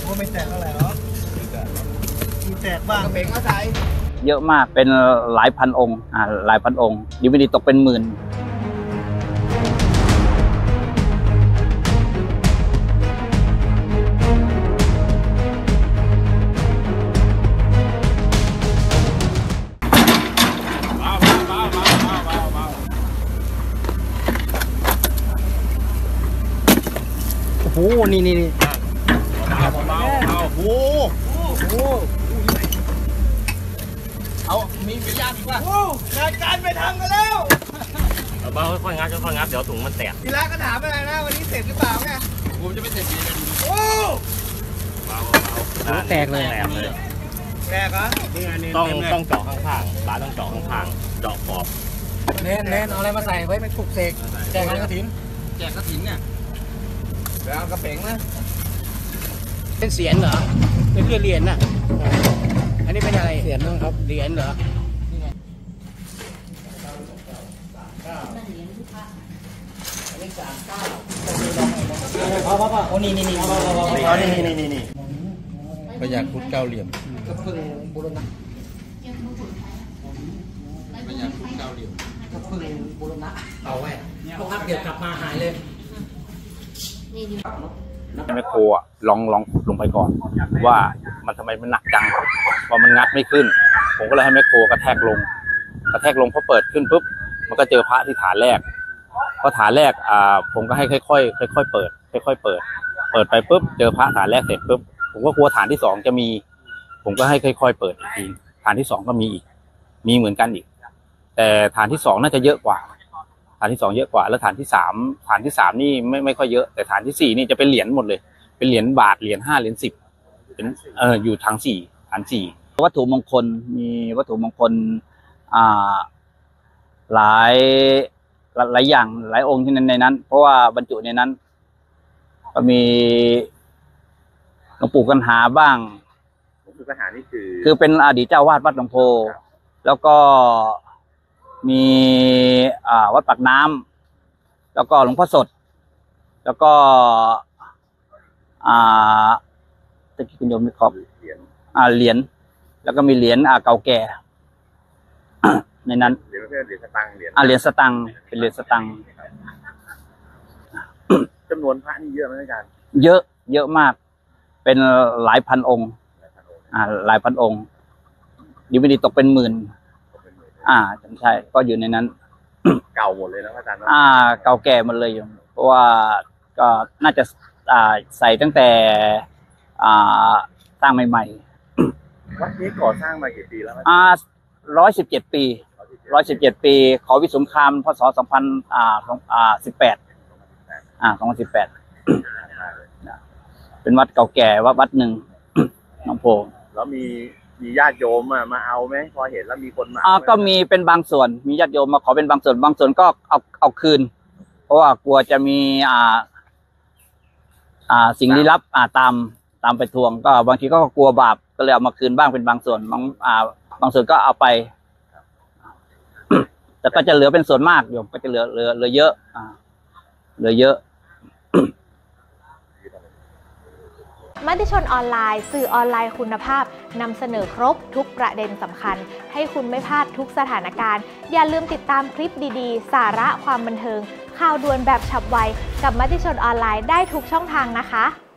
ก็ไม่แตกเท่าไหร่หรอกมีแตกบ้างเป่งก็ใส่เยอะมากเป็นหลายพันองค์หลายพันองค์ดีไม่ดีตกเป็นหมื่นโอ้โหนี่โอ้โหเอามีญาติอีกว่างานการไปทำกันแล้วเบาค่อยงัดเดี๋ยวถุงมันแตกทีแรกก็ถามอะไรนะวันนี้เสร็จหรือเปล่าไงผมจะไม่เสร็จดีกันโอ้เบาแตกเลยแตกเหรอต้องเจาะข้างๆบ้านต้องเจาะข้างๆเจาะขอบเน้นเอาอะไรมาใส่ไว้เป็นปลุกเสกแจกกระถินเนี่ยแล้วกระเป๋งนะเป็นเสียนเหรอเป็นเหรียญน่ะอันนี้เป็นอะไรเสียนนะครับเหรียญเหรอพ่อโอ้นี่พญาครุฑเก้าเหลี่ยมกระเพิ่งบุรณะพญาครุฑเก้าเหลี่ยมกระเพิ่งบุรณะเอาไว้พอพักเดี๋ยวกลับมาหายเลยแม่โคลองลงไปก่อนว่ามันทำไมมันหนักจังพอมันงัดไม่ขึ้นผมก็เลยให้แม่โคกระแทกลงพอเปิดขึ้นปุ๊บมันก็เจอพระที่ฐานแรกพอฐานแรกผมก็ให้ค่อยๆเปิดไปปุ๊บเจอพระฐานแรกเสร็จปุ๊บผมก็กลัวฐานที่สองจะมีผมก็ให้ค่อยๆเปิดอีกทีฐานที่สองก็มีอีกมีเหมือนกันอีกแต่ฐานที่สองน่าจะเยอะกว่าฐานที่สองเยอะกว่าแล้วฐานที่สามนี่ไม่ค่อยเยอะแต่ฐานที่สี่นี่จะเป็นเหรียญหมดเลยเป็นเหรียญบาทเหรียญ5เหรียญ10เป็นอยู่ฐานสี่วัตถุมงคลมีวัตถุมงคลหลายอย่างหลายองค์ที่ในนั้นเพราะว่าบรรจุในนั้นก็มีหลวงปู่กันหาบ้างหลวงปู่กันหานี่คือเป็นอดีตเจ้าวาดวัดหลวงโพแล้วก็มีวัดปากน้ำแล้วก็หลวงพ่อสดแล้วก็ตะกี้คุณโยมไม่ครบเหรียญแล้วก็มีเหรียญเก่าแก่ในนั้นเหรียญสตังค์เหรียญสตังค์เป็นเหรียญสตังค์จำนวนพระนี่เยอะไหมอาจารย์เยอะมากเป็นหลายพันองค์หลายพันองค์ดีไม่ดีตกเป็นหมื่นใช่ก็อยู่ในนั้นเก่าหมดเลยนะอาจารย์เก่าแก่หมดเลยอยู่เพราะว่าก็น่าจะใส่ตั้งแต่สร้างใหม่ๆวัดนี้ก่อสร้างมากี่ปีแล้ว 117 ปีขอวิสงครามพศ2018เป็นวัดเก่าแก่วัดหนึ่งน้องโพแล้วมีญาติโยมมาเอาไหมพอเห็นแล้วมีคนมาก็มีเป็นบางส่วนมีญาติโยมมาขอเป็นบางส่วนก็เอาคืนเพราะว่ากลัวจะมีสิ่งลี้ลับตามไปทวงก็บางทีก็กลัวบาปก็เลยเอามาคืนบ้างเป็นบางส่วนบางส่วนก็เอาไปแต่ก็จะเหลือเป็นส่วนมากอยู่ก็จะเหลือเยอะมติชนออนไลน์สื่อออนไลน์คุณภาพนำเสนอครบทุกประเด็นสำคัญให้คุณไม่พลาดทุกสถานการณ์อย่าลืมติดตามคลิปดีๆสาระความบันเทิงข่าวด่วนแบบฉับไวกับมติชนออนไลน์ได้ทุกช่องทางนะคะ